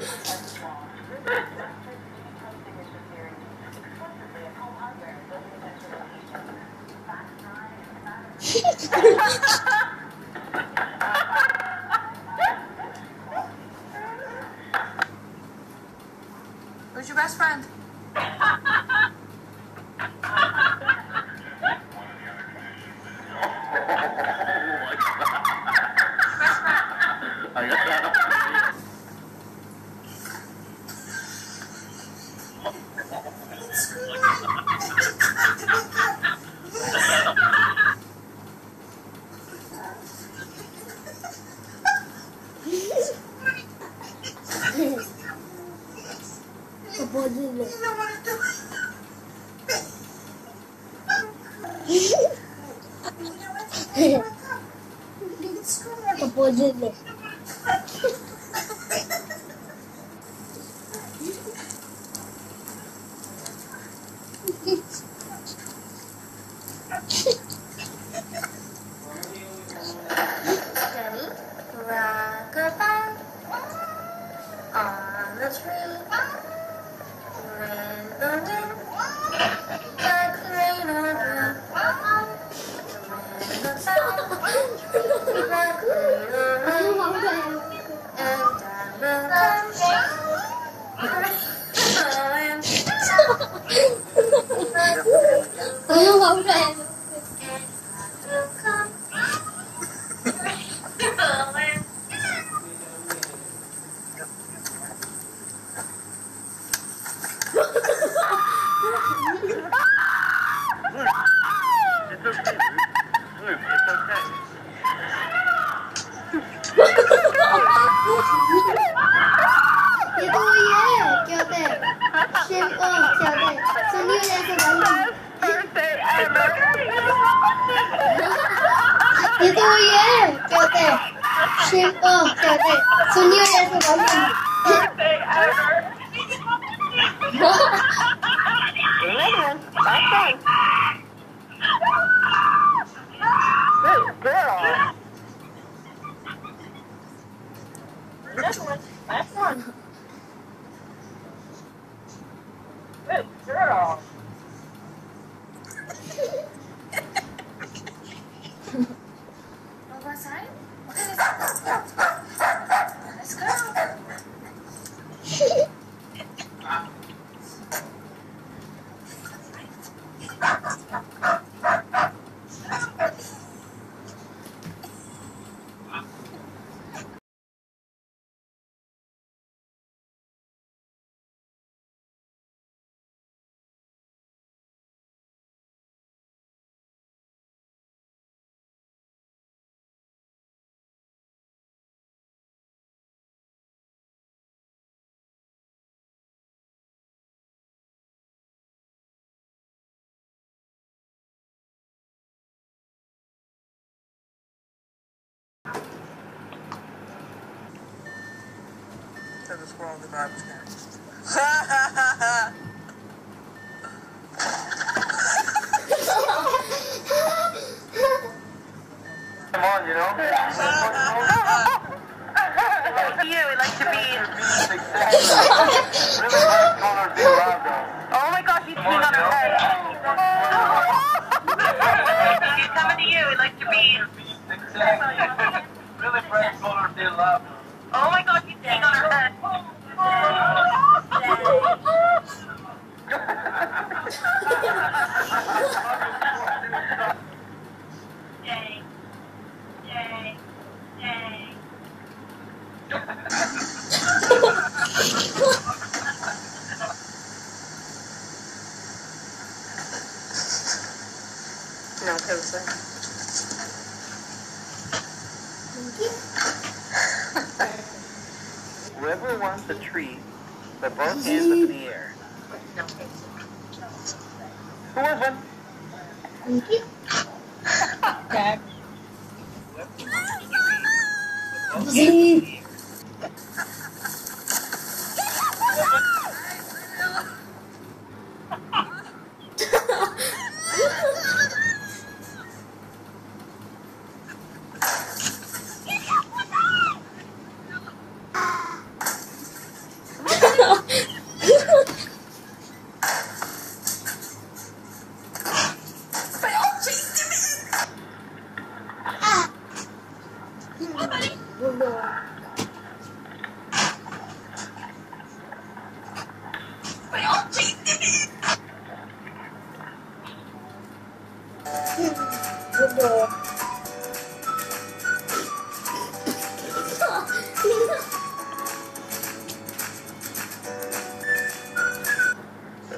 Who's your best friend? Opposite. Rock about on the tree when the wind like rain or dew. When the sun like rain or dew, and I will The squirrel in the garbage can. Come on, you know? You would like to be. Oh my gosh, he's peeing on her head. He's coming to you. He'd like to be. Really bright color, they love. Oh my gosh, he's peeing on her head. Yay. Yay. Yay. No, closer. Whoever wants a treat, put both hands up in the air. No. Who wants one? Thank you. Okay.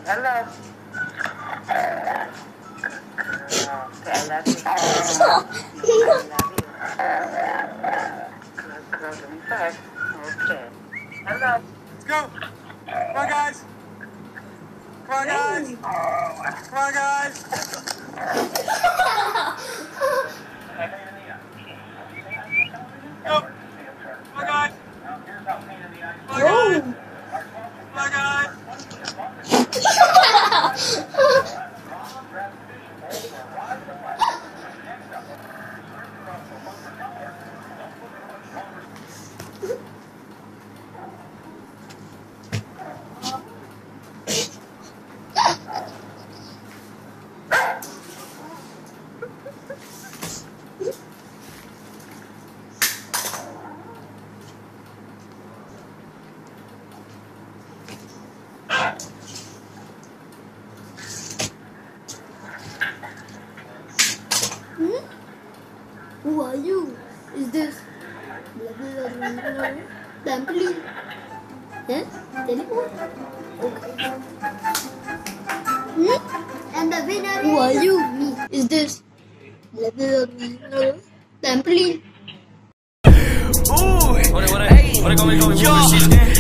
Hello. Okay, I love you. I love you. Girl, give me five. Okay. Hello. Let's go. Come on, guys. Come on, guys. Come on, guys. Go. Come on, guys. Come on, guys. Come on, guys. Who are you? Is this trampoline? Yes? Teleport? Okay. And the winner Who are you? Me. Is this trampoline? Ooh, what come, yo.